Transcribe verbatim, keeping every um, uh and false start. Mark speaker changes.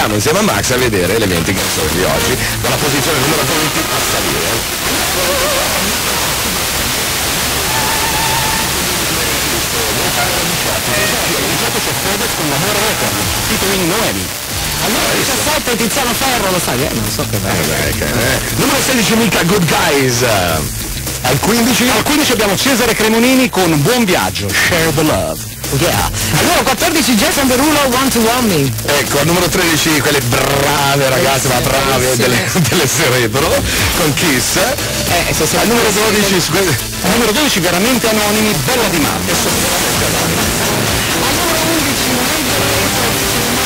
Speaker 1: andiamo insieme a Max a vedere elementi che sono di oggi, dalla posizione numero venti a salire. C'è Fedez con L'amore eterno, featuring Noemi.
Speaker 2: Allora, diciassette Tiziano Ferro, lo sai, eh? Non so che bello.
Speaker 1: Eh, che, eh. Numero sedici Mika, Good Guys. Al quindici?
Speaker 2: Al quindici abbiamo Cesare Cremonini con Buon Viaggio, Share the Love. Yeah. Allora quattordici Jason Derulo, Want to Want Me.
Speaker 1: Ecco, al numero tredici quelle brave ragazze, ma brave delle, delle Cerebro con Kiss.
Speaker 2: Eh, se
Speaker 1: al numero dodici,
Speaker 2: al numero dodici veramente anonimi, Bella di Mamma.
Speaker 1: E sono veramente anonimi.